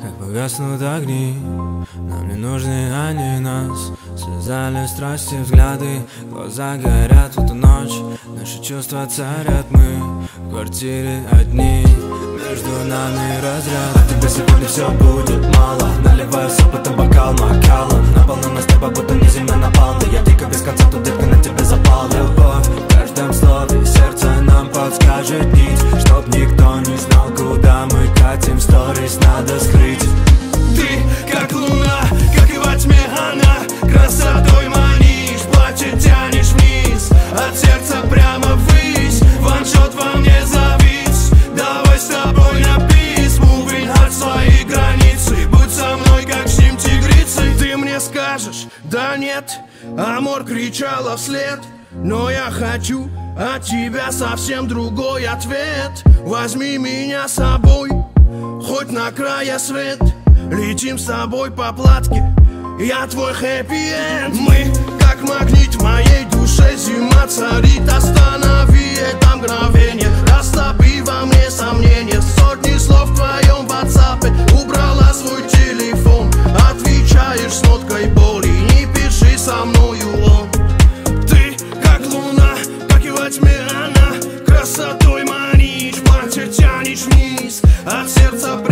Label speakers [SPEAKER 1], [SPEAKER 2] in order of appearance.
[SPEAKER 1] как погаснут огни. Нам не нужны они нас. Связали страсти, взгляды, глаза горят в эту ночь. Наши чувства царят, мы в квартире одни. Между нами разряд. А тебе сегодня все будет мало. Наливаю опытом бокал Макаллан. Наполненность неба будто не земля напалма. Я дико без конца, тут детка на тебе запал. Любовь в каждом слове, сердце нам подскажет нить. Чтоб никто не знал, куда мы катим. Сторис надо скрыть.
[SPEAKER 2] Ты как луна, как и во тьме она. Красотой манишь, платье тянешь вниз. От сердца прямо ввысь, ваншот во мне завис. Давай с тобой на бис, moving hard свои границы. Будь со мной, как с ним тигрицей. Ты мне скажешь, да нет, амор кричала вслед. Но я хочу от тебя совсем другой ответ. Возьми меня с собой, хоть на края свет. Летим с тобой по платке, я твой хэппи-энд. Мы как магнит в моей душе, зима царит. Останови это мгновение, растопи во мне сомнения. Сотни слов в твоем ватсапе, убрала свой телефон. Отвечаешь с ноткой боли, не пиши со мною он. Ты как луна, как и во тьме она. Красотой манишь, платье тянешь вниз. От сердца